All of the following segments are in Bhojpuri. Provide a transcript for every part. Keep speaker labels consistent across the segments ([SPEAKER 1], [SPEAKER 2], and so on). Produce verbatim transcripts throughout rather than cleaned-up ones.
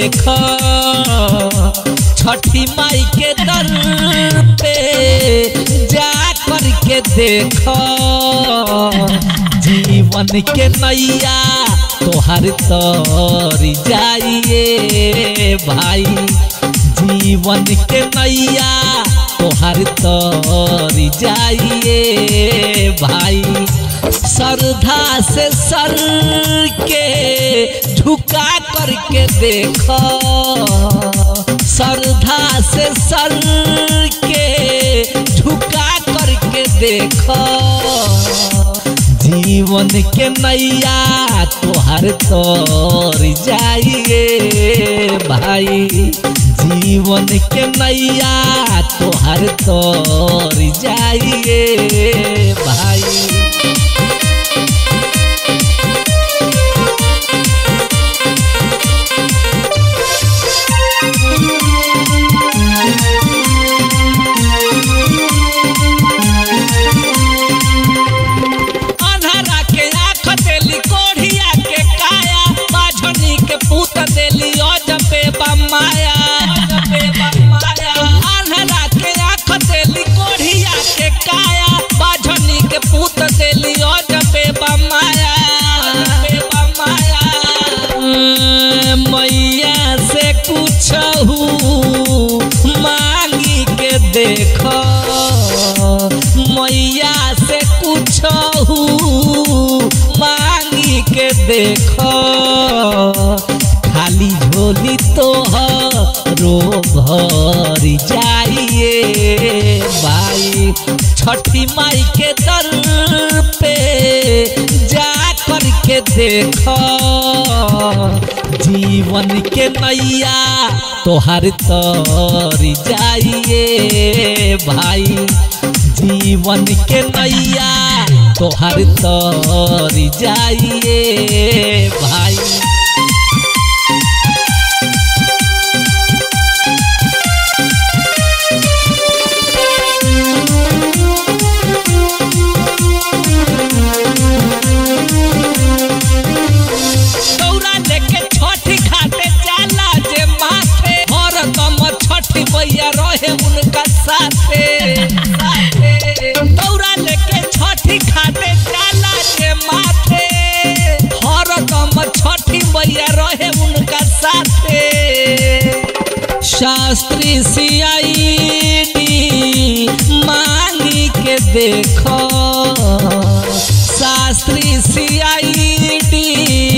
[SPEAKER 1] देखो छठी माई के दर पे जा कर के देखो जीवन के नैया तोहर तर जाइए भाई जीवन के नैया तोहर तर जाइए भाई श्रद्धा से सर के झुका करके देखो श्रद्धा से सर के झुका करके देखो जीवन के नैया तोहर तर जाइए भाई जीवन के नैया तोहर तर जाइए भाई। मैया से कुछ मांगी के देखो मैया से कुछ मांगी के देखो खाली झोली तो रो भर जाइए भाई छठी माई के दर पे जा कर के देखो जीवन के नैया तोहर तर जाइए भाई जीवन के नैया तोहर तर जाइए भाई। रहे उनका साथे दौरा लेके छठी घाटे जाला के माथे हर दम छठी मैया रहे उनका साथे शास्त्री सीआईडी मांगी के देखो शास्त्री सीआईडी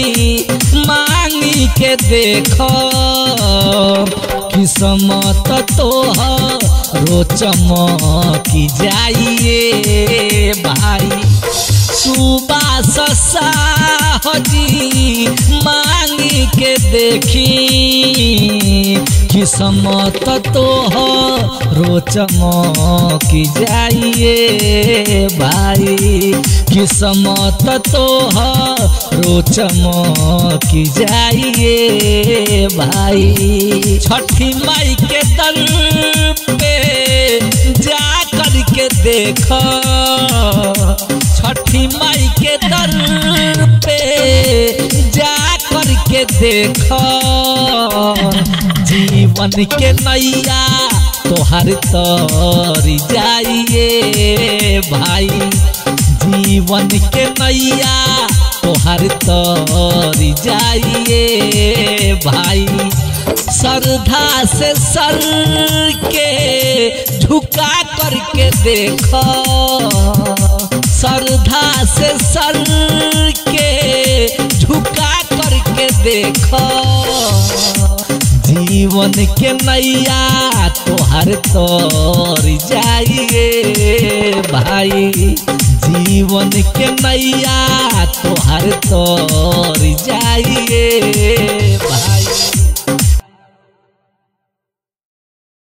[SPEAKER 1] मांगी के देखो किस्मत तोहरो चमकी जाइए भाई सुबास साहजी मांगी के देखी किस्मत तोहरो चमकी जाइए भाई किस्मत तोहरो चमकी जाइए भाई छठी माई के दर पे जा कर के देखो छठी माई के दर पे जा कर के देखो जीवन के नैया तोहर तर जाइए भाई जीवन के नैया तोहर तर जाइए भाई श्रद्धा से सर के झुका करके देखो श्रद्धा से सर के झुका करके देखो जीवन के नैया तोहर तर जाइए भाई जीवन के नैया तोहर तर जाइए भाई।